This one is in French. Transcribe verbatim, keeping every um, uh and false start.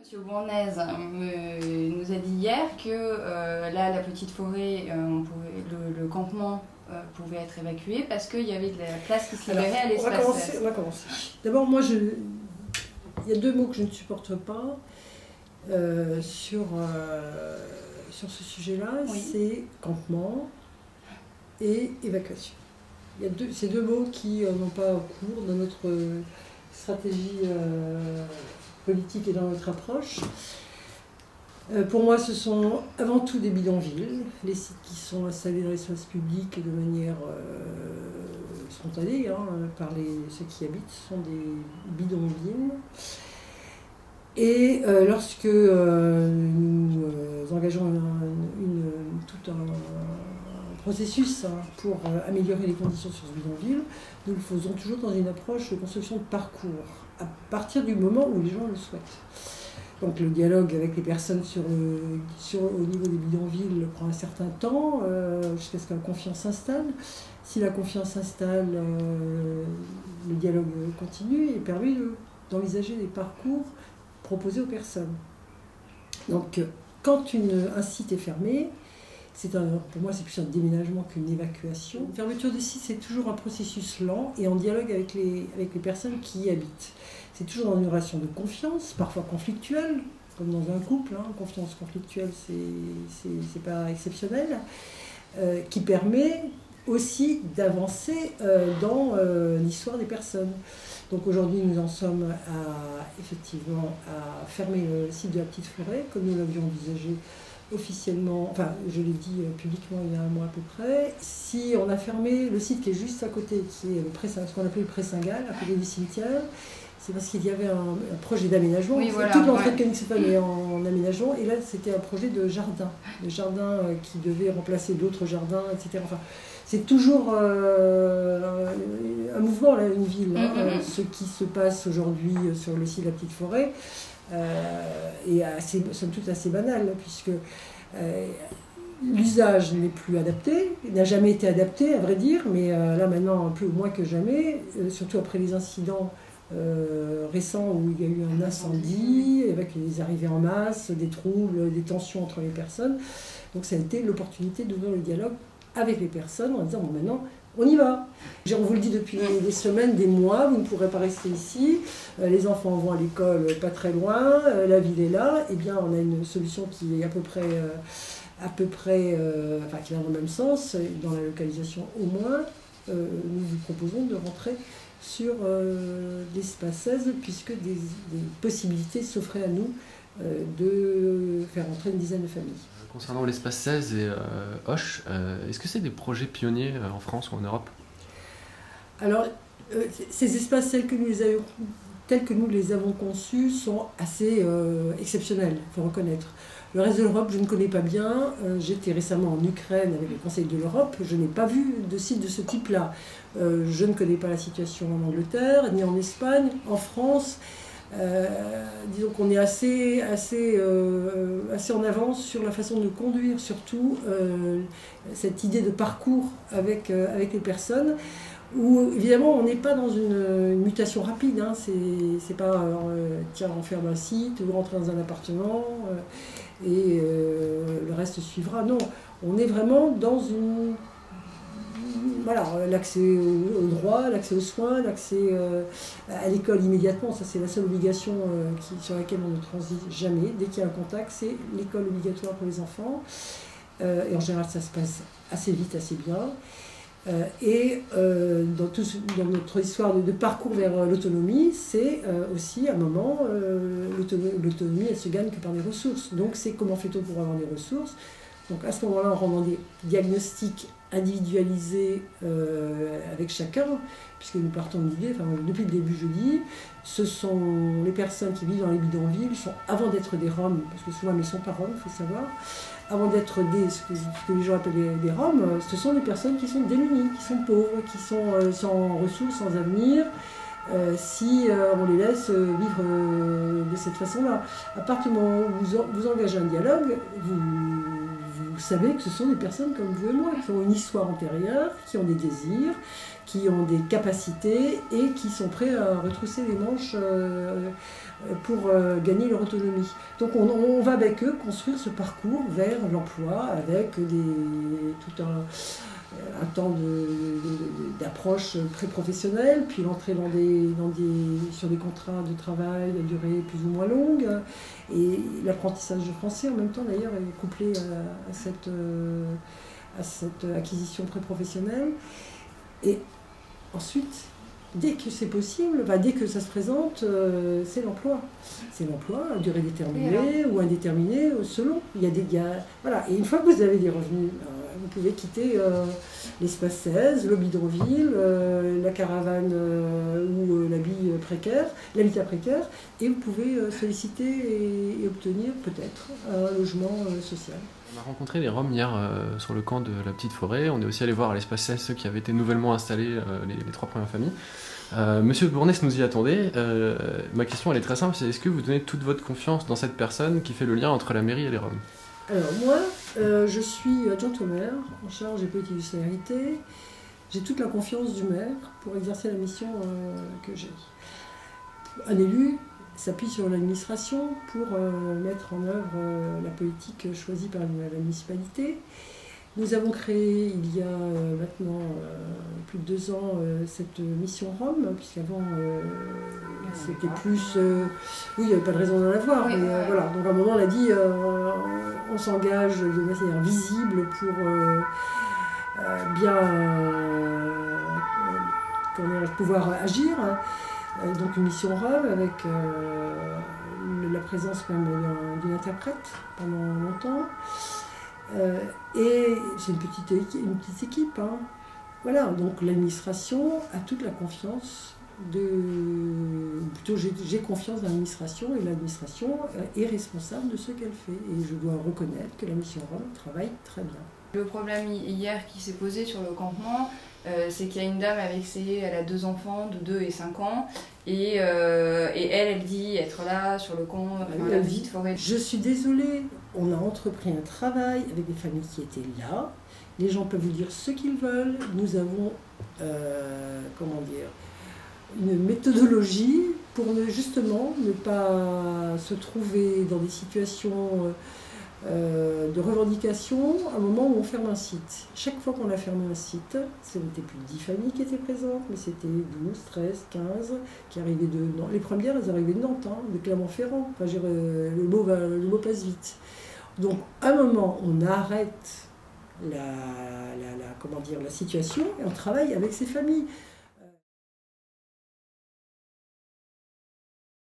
Monsieur Bournaise me- nous a dit hier que euh, là, la petite forêt, euh, on pouvait, le, le campement euh, pouvait être évacué parce qu'il y avait de la place qui se libérait à Alors, on va l'espace commencer. vert. On va commencer. D'abord, moi, je... il y a deux mots que je ne supporte pas euh, sur, euh, sur ce sujet-là. Oui. C'est campement et évacuation. Il y a deux, ces deux mots qui euh, n'ont pas cours dans notre stratégie euh, politique et dans notre approche. Euh, pour moi, ce sont avant tout des bidonvilles, les sites qui sont installés dans l'espace public de manière euh, spontanée hein, par les, ceux qui y habitent, ce sont des bidonvilles. Et euh, lorsque euh, nous euh, engageons une, une, tout un, un processus hein, pour euh, améliorer les conditions sur ce bidonville, nous le faisons toujours dans une approche de construction de parcours, à partir du moment où les gens le souhaitent. Donc le dialogue avec les personnes sur le, sur, au niveau des bidonvilles prend un certain temps, euh, jusqu'à ce que la confiance s'installe. Si la confiance s'installe, euh, le dialogue continue et permet de, d'envisager des parcours proposés aux personnes. Donc quand une, un site est fermé, c'est un, pour moi c'est plus un déménagement qu'une évacuation. Une fermeture de site, c'est toujours un processus lent et en dialogue avec les, avec les personnes qui y habitent. C'est toujours dans une relation de confiance, parfois conflictuelle, comme dans un couple, hein. Confiance conflictuelle, c'est, c'est, c'est pas exceptionnel, euh, qui permet aussi d'avancer euh, dans euh, l'histoire des personnes. Donc aujourd'hui, nous en sommes à, effectivement à fermer le site de la Petite Forêt, comme nous l'avions envisagé officiellement, enfin je l'ai dit publiquement il y a un mois à peu près. Si on a fermé le site qui est juste à côté, qui est le pré, ce qu'on appelle le Pré-Saint-Gall, à côté du cimetière, c'est parce qu'il y avait un, un projet d'aménagement. Oui, voilà, toute l'entrée ouais. de Königshofen est en, en aménagement, et là c'était un projet de jardin, de jardin qui devait remplacer d'autres jardins, et cetera. Enfin, c'est toujours euh, un mouvement, là, une ville. Hein. Mm-hmm. Ce qui se passe aujourd'hui sur le site de la Petite Forêt euh, est assez, somme toute assez banal, puisque euh, l'usage n'est plus adapté, il n'a jamais été adapté, à vrai dire, mais euh, là maintenant, un peu moins que jamais, euh, surtout après les incidents euh, récents où il y a eu un incendie, avec les arrivées en masse, des troubles, des tensions entre les personnes. Donc ça a été l'opportunité d'ouvrir le dialogue avec les personnes en disant bon, maintenant on y va. On vous le dit depuis des semaines, des mois, vous ne pourrez pas rester ici, euh, les enfants vont à l'école pas très loin, euh, la ville est là, et eh bien on a une solution qui est à peu près, euh, à peu près euh, enfin qui va dans le même sens, dans la localisation au moins, euh, nous vous proposons de rentrer sur euh, l'espace seize, puisque des, des possibilités s'offraient à nous euh, de faire entrer une dizaine de familles. Concernant l'espace seize et euh, Hoche, euh, est-ce que c'est des projets pionniers en France ou en Europe? Alors, euh, ces espaces tels que, nous les avons, tels que nous les avons conçus sont assez euh, exceptionnels, il faut reconnaître. Le reste de l'Europe, je ne connais pas bien. Euh, j'étais récemment en Ukraine avec le Conseil de l'Europe, je n'ai pas vu de site de ce type-là. Euh, je ne connais pas la situation en Angleterre, ni en Espagne, en France. Euh, disons qu'on est assez, assez, euh, assez en avance sur la façon de conduire surtout euh, cette idée de parcours avec, euh, avec les personnes, où évidemment on n'est pas dans une, une mutation rapide, hein. C'est pas euh, tiens on ferme un site, vous rentrez dans un appartement euh, et euh, le reste suivra. Non, on est vraiment dans une... Voilà, l'accès au, au droit, l'accès aux soins, l'accès euh, à l'école immédiatement, ça c'est la seule obligation euh, qui, sur laquelle on ne transite jamais. Dès qu'il y a un contact, c'est l'école obligatoire pour les enfants. Euh, et en général, ça se passe assez vite, assez bien. Euh, et euh, dans, tout, dans notre histoire de, de parcours vers l'autonomie, c'est euh, aussi à un moment, euh, l'autonomie, elle se gagne que par des ressources. Donc c'est comment fait-on pour avoir des ressources? Donc à ce moment-là, on rend des diagnostics individualisés euh, avec chacun, puisque nous partons de l'idée, enfin, depuis le début je dis, ce sont les personnes qui vivent dans les bidonvilles, sont, avant d'être des Roms, parce que souvent ils ne sont pas Roms, il faut savoir, avant d'être des, ce que, ce que les gens appellent des, des Roms, ce sont des personnes qui sont démunies, qui sont pauvres, qui sont euh, sans ressources, sans avenir, euh, si euh, on les laisse euh, vivre euh, de cette façon-là. À partir du moment où vous, vous engagez un dialogue, vous, vous vous savez que ce sont des personnes comme vous et moi, qui ont une histoire antérieure, qui ont des désirs, qui ont des capacités et qui sont prêts à retrousser les manches euh, pour euh, gagner leur autonomie. Donc on, on va avec eux construire ce parcours vers l'emploi avec des, tout un, un temps d'approche pré-professionnelle, puis l'entrée dans des, dans des, sur des contrats de travail à durée plus ou moins longue. Et l'apprentissage du français en même temps d'ailleurs est couplé à, à, cette, à cette acquisition pré-professionnelle. Et ensuite, dès que c'est possible, bah, dès que ça se présente, euh, c'est l'emploi. C'est l'emploi à durée déterminée ou indéterminée, selon. Il y a des gars. Voilà. Et une fois que vous avez des revenus, euh, vous pouvez quitter euh, l'espace seize, le bidonville, euh, la caravane euh, ou euh, l'habit précaire, l'habitat précaire, et vous pouvez euh, solliciter et, et obtenir peut-être un logement euh, social. On a rencontré les Roms hier euh, sur le camp de la Petite Forêt. On est aussi allé voir à l'espace seize ceux qui avaient été nouvellement installés, euh, les, les trois premières familles. Euh, Monsieur Bournès nous y attendait. Euh, ma question elle est très simple, c'est est-ce que vous donnez toute votre confiance dans cette personne qui fait le lien entre la mairie et les Roms? Alors moi, euh, je suis adjointe au maire, en charge des politiques de solidarité. J'ai toute la confiance du maire pour exercer la mission euh, que j'ai. Un élu s'appuie sur l'administration pour euh, mettre en œuvre euh, la politique choisie par la, la municipalité. Nous avons créé il y a euh, maintenant euh, plus de deux ans euh, cette mission Rome, puisqu'avant euh, c'était plus... Euh, oui, il n'y avait pas de raison d'en avoir, oui, mais euh, voilà. Donc à un moment on a dit euh, on s'engage de manière visible pour euh, euh, bien euh, pouvoir agir. Euh, donc une mission Rome avec euh, la présence même d'une interprète pendant longtemps. Euh, et c'est une petite, une petite équipe. Hein. Voilà, donc l'administration a toute la confiance de... Plutôt j'ai confiance dans l'administration et l'administration est responsable de ce qu'elle fait. Et je dois reconnaître que la mission Rome travaille très bien. Le problème hier qui s'est posé sur le campement, euh, c'est qu'il y a une dame avec ses... Elle a deux enfants de deux et cinq ans. Et, euh, et elle, elle dit être là sur le camp, enfin, la petite forêt. Je suis désolée, on a entrepris un travail avec des familles qui étaient là. Les gens peuvent vous dire ce qu'ils veulent. Nous avons, euh, comment dire, une méthodologie pour ne, justement ne pas se trouver dans des situations euh, de revendication à un moment où on ferme un site. Chaque fois qu'on a fermé un site, ce n'était plus dix familles qui étaient présentes, mais c'était douze, treize, quinze qui arrivaient de Nantes. Les premières, elles arrivaient de Nantes, hein, de Clermont-Ferrand. Enfin, le, mot va, le mot passe vite. Donc, à un moment, on arrête la, la, la, comment dire, la situation et on travaille avec ces familles.